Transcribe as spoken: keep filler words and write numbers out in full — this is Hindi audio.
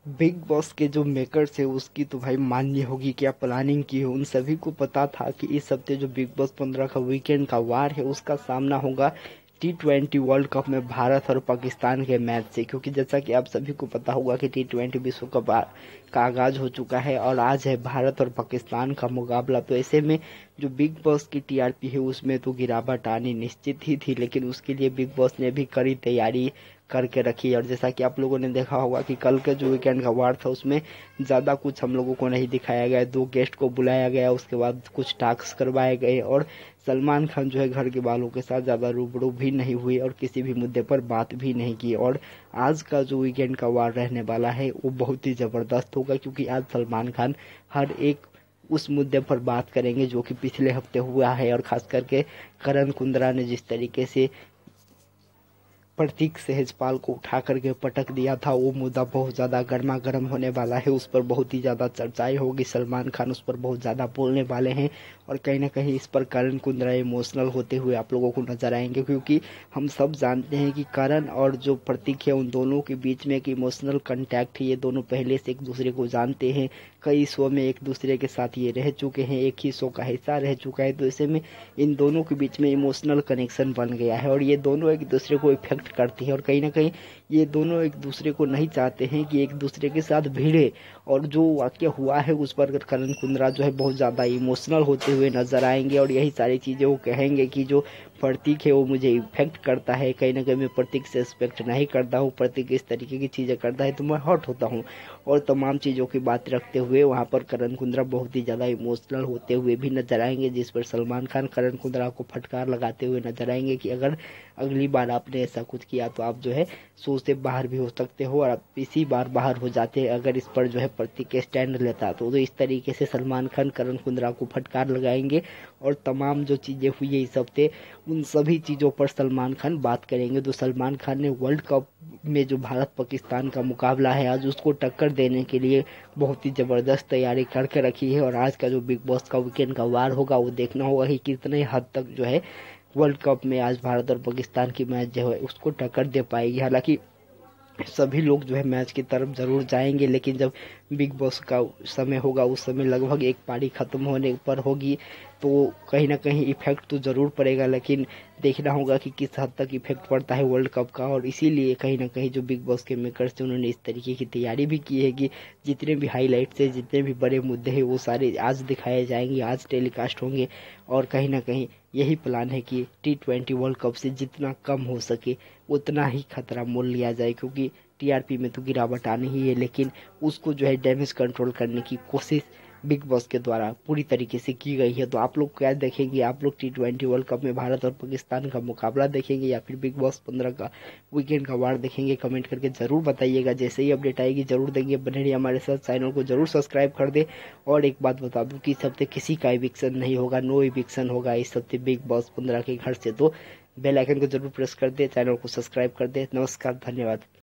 बिग बॉस के जो मेकर्स है उसकी तो भाई माननी होगी क्या प्लानिंग की है। उन सभी को पता था कि इस हफ्ते जो बिग बॉस पंद्रह का वीकेंड का वार है उसका सामना होगा टी ट्वेंटी वर्ल्ड कप में भारत और पाकिस्तान के मैच से, क्योंकि जैसा कि आप सभी को पता होगा कि टी ट्वेंटी विश्व कप आ- का आगाज हो चुका है और आज है भारत और पाकिस्तान का मुकाबला। तो ऐसे में जो बिग बॉस की टीआरपी है उसमें तो गिरावट आनी निश्चित ही थी, लेकिन उसके लिए बिग बॉस ने भी कड़ी तैयारी करके रखी। और जैसा कि आप लोगों ने देखा होगा कि कल के जो वीकेंड का वार था उसमें ज़्यादा कुछ हम लोगों को नहीं दिखाया गया। दो गेस्ट को बुलाया गया, उसके बाद कुछ टास्क करवाए गए और सलमान खान जो है घर के वालों के साथ ज़्यादा रूबरू भी नहीं हुए और किसी भी मुद्दे पर बात भी नहीं की। और आज का जो वीकेंड का वार रहने वाला है वो बहुत ही ज़बरदस्त होगा, क्योंकि आज सलमान खान हर एक उस मुद्दे पर बात करेंगे जो कि पिछले हफ्ते हुआ है। और खास करके करण कुंद्रा ने जिस तरीके से प्रतीक सहजपाल को उठा करके पटक दिया था, वो मुद्दा बहुत ज़्यादा गर्मा गर्म होने वाला है। उस पर बहुत ही ज़्यादा चर्चाएं होगी, सलमान खान उस पर बहुत ज़्यादा बोलने वाले हैं और कहीं ना कहीं इस पर करण कुंद्रा इमोशनल होते हुए आप लोगों को नजर आएंगे, क्योंकि हम सब जानते हैं कि करण और जो प्रतीक है उन दोनों के बीच में एक इमोशनल कंटैक्ट है। ये दोनों पहले से एक दूसरे को जानते हैं, कई शो में एक दूसरे के साथ ये रह चुके हैं, एक ही शो का हिस्सा रह चुका है। तो ऐसे में इन दोनों के बीच में इमोशनल कनेक्शन बन गया है और ये दोनों एक दूसरे को इफेक्ट करती है और कहीं ना कहीं ये दोनों एक दूसरे को नहीं चाहते हैं कि एक दूसरे के साथ भिड़े। और जो वाक्य हुआ है उस पर करण कुंद्रा जो है बहुत ज़्यादा इमोशनल होते हुए नजर आएंगे और यही सारी चीज़ें वो कहेंगे कि जो प्रतीक है वो मुझे इफेक्ट करता है, कहीं ना कहीं मैं प्रतीक से एक्सपेक्ट नहीं करता हूँ, प्रतीक इस तरीके की चीज़ें करता है तो मैं हर्ट होता हूँ। और तमाम चीज़ों की बात रखते हुए वहाँ पर करण कुंद्रा बहुत ही ज़्यादा इमोशनल होते हुए भी नजर आएंगे, जिस पर सलमान खान करण कुंद्रा को फटकार लगाते हुए नजर आएंगे कि अगर अगली बार आपने ऐसा कुछ किया तो आप जो है शो से बाहर भी हो सकते हो और आप इसी बार बाहर हो जाते हैं अगर इस पर जो है प्रतीक स्टैंड लेता तो, तो इस तरीके से सलमान खान करण कुंद्रा को फटकार लगाएंगे और तमाम जो चीज़ें हुई है इस हफ्ते उन सभी चीज़ों पर सलमान खान बात करेंगे। तो सलमान खान ने वर्ल्ड कप में जो भारत पाकिस्तान का मुकाबला है आज उसको टक्कर देने के लिए बहुत ही ज़बरदस्त तैयारी करके रखी है और आज का जो बिग बॉस का वीकेंड का वार होगा वो देखना होगा कि कितने हद तक जो है वर्ल्ड कप में आज भारत और पाकिस्तान की मैच जो है उसको टक्कर दे पाएगी। हालांकि सभी लोग जो है मैच की तरफ जरूर जाएंगे, लेकिन जब बिग बॉस का समय होगा उस समय लगभग एक पारी खत्म होने पर होगी तो कहीं ना कहीं इफेक्ट तो जरूर पड़ेगा, लेकिन देखना होगा कि किस हद तक इफेक्ट पड़ता है वर्ल्ड कप का। और इसीलिए कहीं ना कहीं जो बिग बॉस के मेकर्स थे उन्होंने इस तरीके की तैयारी भी की है कि जितने भी हाईलाइट्स है, जितने भी बड़े मुद्दे हैं वो सारे आज दिखाए जाएंगे, आज टेलीकास्ट होंगे। और कहीं ना कहीं यही प्लान है कि टी ट्वेंटी वर्ल्ड कप से जितना कम हो सके उतना ही खतरा मोल लिया जाए, क्योंकि टीआरपी में तो गिरावट आनी ही है, लेकिन उसको जो है डैमेज कंट्रोल करने की कोशिश बिग बॉस के द्वारा पूरी तरीके से की गई है। तो आप लोग क्या देखेंगे? आप लोग टी ट्वेंटी वर्ल्ड कप में भारत और पाकिस्तान का मुकाबला देखेंगे या फिर बिग बॉस पंद्रह का वीकेंड का वार देखेंगे? कमेंट करके जरूर बताइएगा। जैसे ही अपडेट आएगी जरूर देंगे। बने रहिए हमारे साथ, चैनल को जरूर सब्सक्राइब कर दे। और एक बात बता दूं कि इस हफ्ते किसी का इविक्शन नहीं होगा, नो इविक्शन होगा इस हफ्ते बिग बॉस पंद्रह के घर से। तो बेल आइकन को जरूर प्रेस कर दे, चैनल को सब्सक्राइब कर दे। नमस्कार, धन्यवाद।